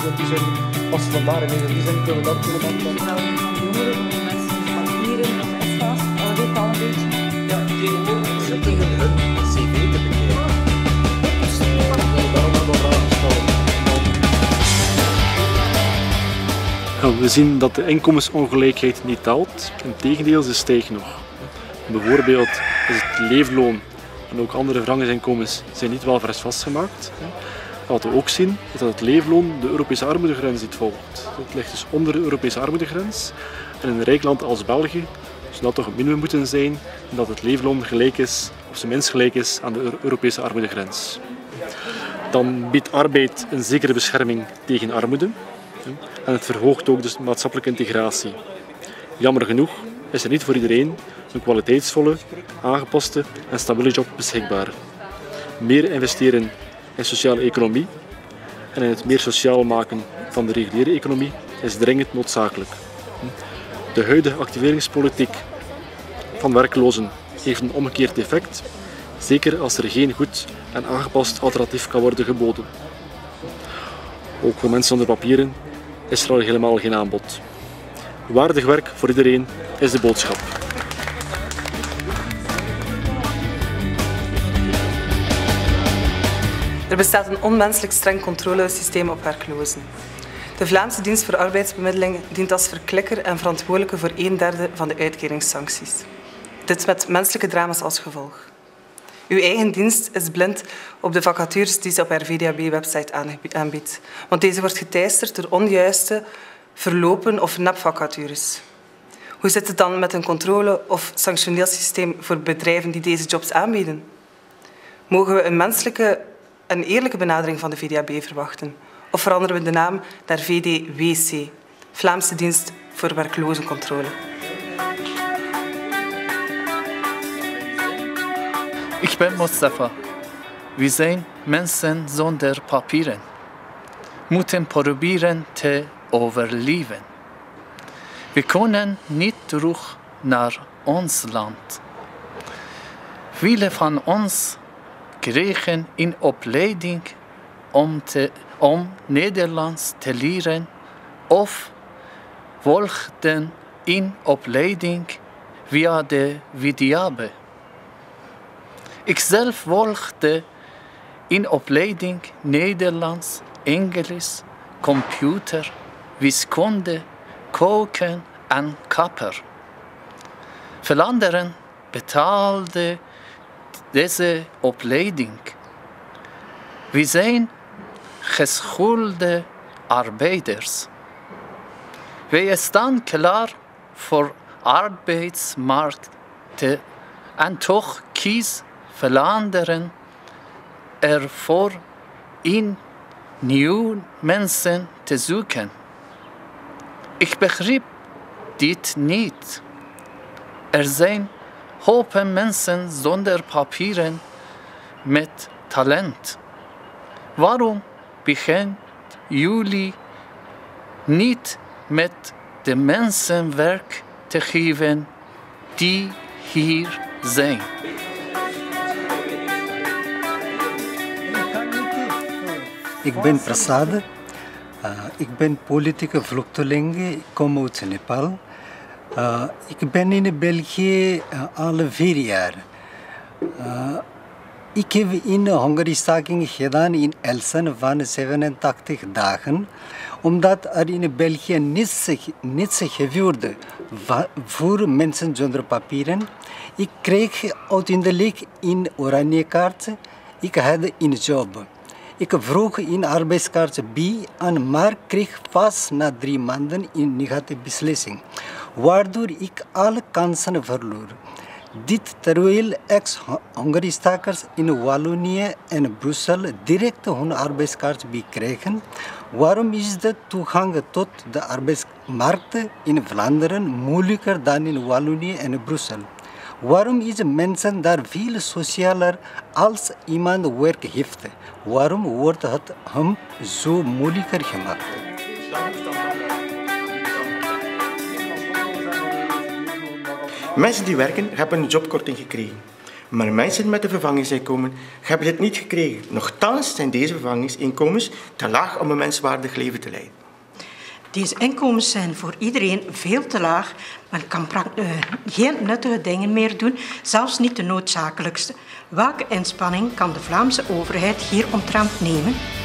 die zijn, als ze vandaar in die zijn, kunnen we dat doen. Jongeren, mensen met papieren, dat weet al een beetje. Ja, tegen hun cv te bekijken. Daarom hebben we vragen gesteld. We zien dat de inkomensongelijkheid niet daalt, integendeel, ze stijgt nog. Bijvoorbeeld is het leefloon en ook andere vervangingsinkomens zijn niet wel vastgemaakt. Wat we ook zien is dat het leefloon de Europese armoedegrens niet volgt. Het ligt dus onder de Europese armoedegrens. En in een rijk land als België zou dat toch het minimum moeten zijn dat het leefloon gelijk is, of zijn minst gelijk is aan de Europese armoedegrens. Dan biedt arbeid een zekere bescherming tegen armoede. En het verhoogt ook de maatschappelijke integratie. Jammer genoeg is er niet voor iedereen een kwaliteitsvolle, aangepaste en stabiele job beschikbaar. Meer investeren in sociale economie en in het meer sociaal maken van de reguliere economie is dringend noodzakelijk. De huidige activeringspolitiek van werklozen heeft een omgekeerd effect, zeker als er geen goed en aangepast alternatief kan worden geboden. Ook voor mensen zonder papieren is er al helemaal geen aanbod. Waardig werk voor iedereen is de boodschap. Er bestaat een onmenselijk streng controlesysteem op werklozen. De Vlaamse Dienst voor Arbeidsbemiddeling dient als verklikker en verantwoordelijke voor 1/3 van de uitkeringssancties. Dit met menselijke drama's als gevolg. Uw eigen dienst is blind op de vacatures die ze op haar VDAB-website aanbiedt, want deze wordt geteisterd door onjuiste, verlopen of nepvacatures. Hoe zit het dan met een controle- of sanctioneersysteem voor bedrijven die deze jobs aanbieden? Mogen we een menselijke en eerlijke benadering van de VDAB verwachten? Of veranderen we de naam naar VDWC, Vlaamse Dienst voor Werklozencontrole? Ik ben Mustafa. We zijn mensen zonder papieren. Moeten proberen te overleven. We kunnen niet terug naar ons land. Velen van ons kregen een opleiding om Nederlands te leren of volgden een opleiding via de VDAB. Ikzelf volgde een opleiding Nederlands, Engels, computer, wiskunde, koken en kapper. Veel anderen betaalden deze opleiding. We zijn geschoolde arbeiders. Wij staan klaar voor arbeidsmarkt en toch kies veranderen ervoor in nieuwe mensen te zoeken. Ik begrijp dit niet. Er zijn hopen mensen zonder papieren met talent. Waarom beginnen jullie niet met de mensen werk te geven die hier zijn? Ik ben Prasad. Ik ben politieke vluchteling. Ik kom uit Nepal. Ik ben in België al 4 jaar. Ik heb in Hongary staking gedaan in Elsen van 87 dagen. Omdat er in België niets gebeurde voor mensen zonder papieren. Ik kreeg uiteindelijk een oranje kaart. Ik had een job. Ik vroeg een arbeidskaart bij en maar kreeg pas na 3 maanden een negatieve beslissing, waardoor ik alle kansen verloor. Dit terwijl ex-Hongary-stakers in Wallonië en Brussel direct hun arbeidskaart kregen. Waarom is de toegang tot de arbeidsmarkt in Vlaanderen moeilijker dan in Wallonië en Brussel? Waarom is mensen daar veel socialer als iemand werk heeft? Waarom wordt het hem zo moeilijker gemaakt? Mensen die werken hebben een jobkorting gekregen. Maar mensen met een vervangingsinkomen hebben dit niet gekregen. Nochtans zijn deze vervangingsinkomens te laag om een menswaardig leven te leiden. Deze inkomens zijn voor iedereen veel te laag. Men kan geen nuttige dingen meer doen, zelfs niet de noodzakelijkste. Welke inspanning kan de Vlaamse overheid hieromtrent nemen?